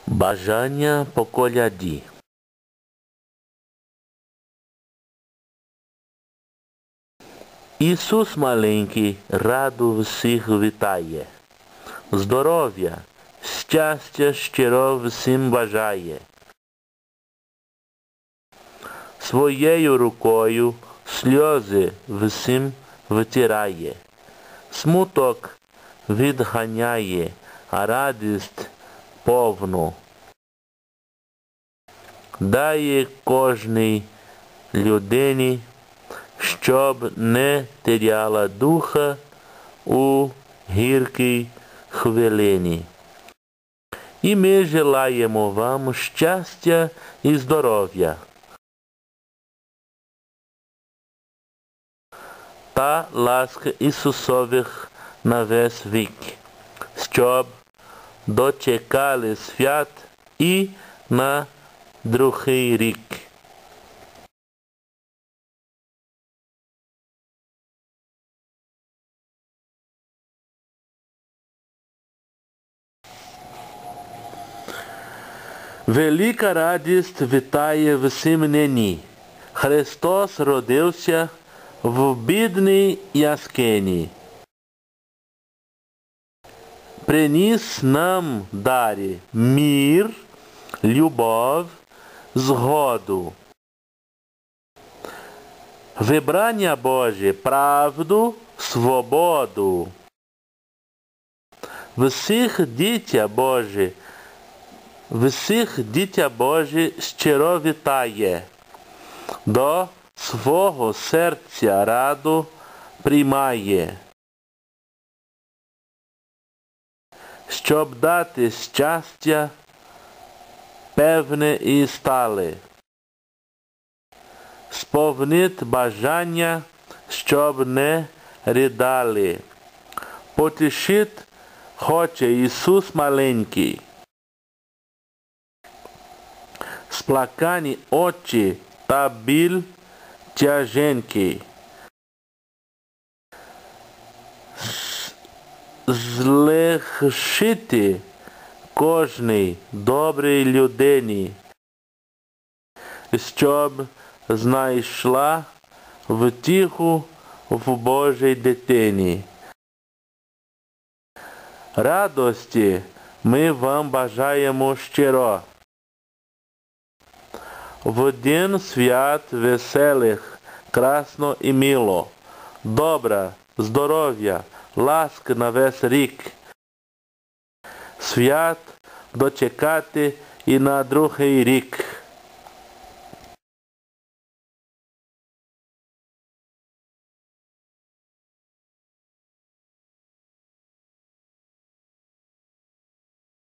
Бажання по коляді. Ісус маленький раду всіх вітає. Здоров'я, щастя щиро всім бажає. Своєю рукою сльози всім витирає. Смуток відганяє, а радість повну дає кожній людині, щоб не теряла духа у гіркій хвилині. І ми желаємо вам щастя і здоров'я та ласки Ісусових на весь вік, щоб дочекали свят і на другий рік. Велика радість вітає всім нині. Христос родився в бідній яскині. Приніс нам дарі мир, любов, згоду. Вибрання Боже, правду, свободу. Всіх дитя Боже щиро вітає, до свого серця раду приймає, щоб дати щастя певне і стале, сповнить бажання, щоб не ридали, потішить хоче Ісус маленький. Сплакані очі та біль тяженький. Злегшити кожній добрій людині, щоб знайшла втіху в Божій дитині. Радості ми вам бажаємо щиро. В день свят веселих, красно і мило, добра, здоров'я, ласки на весь рік. Свят дочекати і на другий рік.